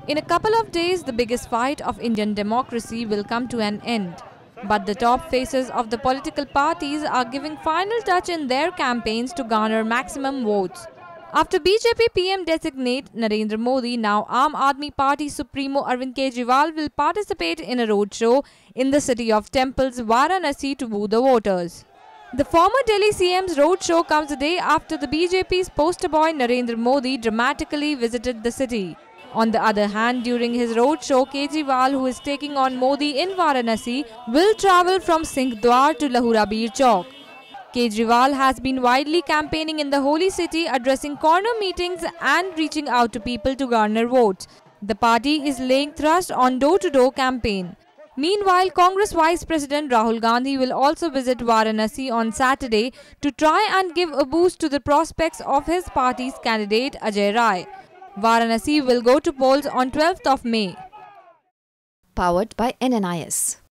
In a couple of days, the biggest fight of Indian democracy will come to an end. But the top faces of the political parties are giving final touch in their campaigns to garner maximum votes. After BJP PM designate Narendra Modi, now Aam Aadmi Party Supremo Arvind Kejriwal will participate in a roadshow in the city of temples Varanasi to woo the voters. The former Delhi CM's roadshow comes a day after the BJP's poster boy Narendra Modi dramatically visited the city. On the other hand, during his roadshow, Kejriwal, who is taking on Modi in Varanasi, will travel from Sinhdwar to Lahura Bir Chowk. Kejriwal has been widely campaigning in the holy city, addressing corner meetings and reaching out to people to garner votes. The party is laying thrust on door-to-door campaign. Meanwhile, Congress Vice President Rahul Gandhi will also visit Varanasi on Saturday to try and give a boost to the prospects of his party's candidate Ajay Rai. Varanasi will go to polls on 12th of May. Powered by NNIS.